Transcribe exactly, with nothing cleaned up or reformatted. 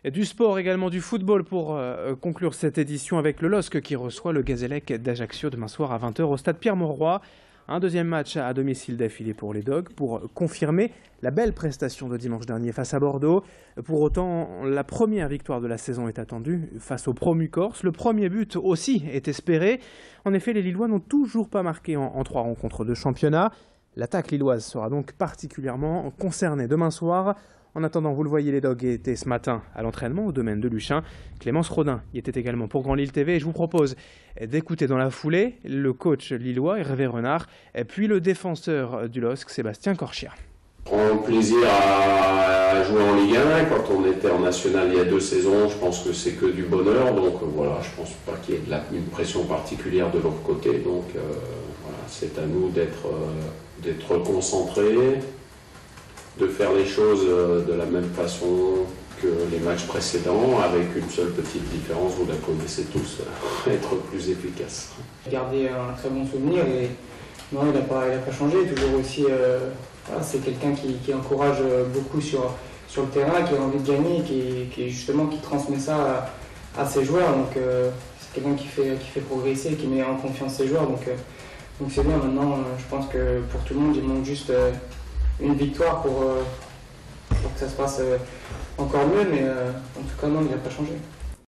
Et du sport, également du football pour euh, conclure cette édition avec le L O S C qui reçoit le Gazélec d'Ajaccio demain soir à vingt heures au stade Pierre-Mauroy. Un deuxième match à domicile d'affilée pour les Dogs pour confirmer la belle prestation de dimanche dernier face à Bordeaux. Pour autant, la première victoire de la saison est attendue face au promu Corse. Le premier but aussi est espéré. En effet, les Lillois n'ont toujours pas marqué en, en trois rencontres de championnat. L'attaque lilloise sera donc particulièrement concernée demain soir. En attendant, vous le voyez, les Dogs étaient ce matin à l'entraînement au domaine de Luchin. Clémence Rodin y était également pour Grand Lille T V. Et je vous propose d'écouter dans la foulée le coach lillois Hervé Renard, puis le défenseur du L O S C, Sébastien Corchia. On prend plaisir à jouer en Ligue un. Quand on était en National il y a deux saisons, je pense que c'est que du bonheur. Donc voilà, je ne pense pas qu'il y ait de la, une pression particulière de l'autre côté. Donc euh, voilà, c'est à nous d'être euh, d'être concentrés, de faire les choses de la même façon que les matchs précédents, avec une seule petite différence, vous la connaissez tous, être plus efficace. Garder un très bon souvenir et non, il n'a pas, il a pas changé, toujours aussi, euh, voilà, c'est quelqu'un qui, qui encourage beaucoup sur, sur le terrain, qui a envie de gagner, qui, qui justement qui transmet ça à, à ses joueurs, donc euh, c'est quelqu'un qui fait, qui fait progresser, qui met en confiance ses joueurs, donc euh, donc c'est bien. Maintenant, je pense que pour tout le monde, il manque juste euh, une victoire pour, euh, pour que ça se passe euh, encore mieux, mais euh, en tout cas non, il n'a pas changé.